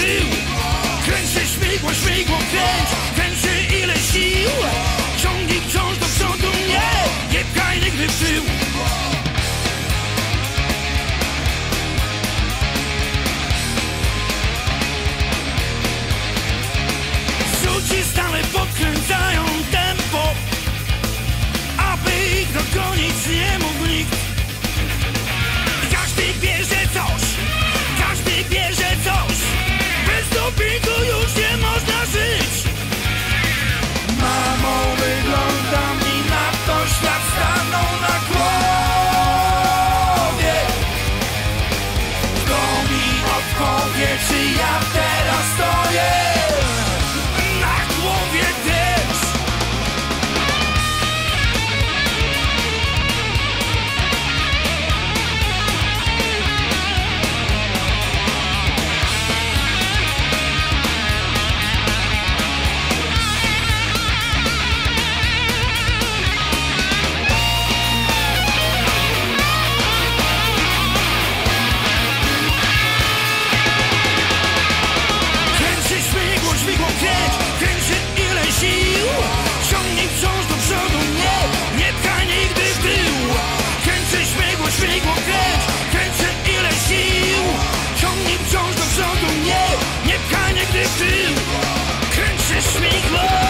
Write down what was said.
tył. Kręcę śmigło, śmigło, kręć, kręcę ile sił. Ciągnij wciąż do przodu mnie, nie pchaj nigdy w tył. Rzuci stale podkręcają tempo, aby ich dogonić nie mógł nikt. Każdy bierze coś, każdy bierze coś. Bez dopingu już nie można żyć. Mamo, wyglądam i na to świat stanął na głowie. Kto mi odpowie, czy ja teraz stoję na głowie też? Śmigło kręć, kręcę ile sił. Ciągnij wciąż do przodu mnie, nie pchaj nigdy w tył. Kręcę śmigło, śmigło kręć, kręcę ile sił. Ciągnij wciąż do przodu mnie, nie pchaj nigdy w tył. Kręcę śmigło.